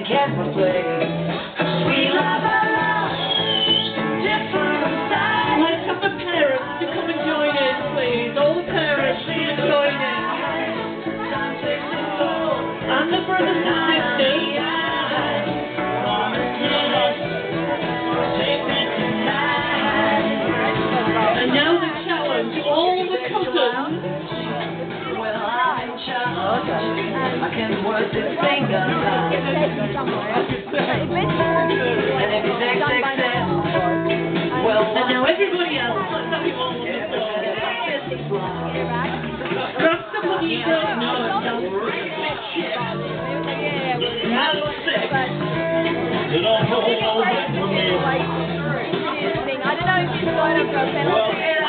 can't replace. We love our love, different sides. Let's have the parents to come and join in, please. All the parents come and join in. And the brothers and sisters. And now the challenge, all the cousins. Well, I'm charged. I can work this finger. And if it's XXL, well, and now everybody else, let's have you all on the floor. Grab someone you don't know and tell them. Now six. You don't know what I don't know if you've got a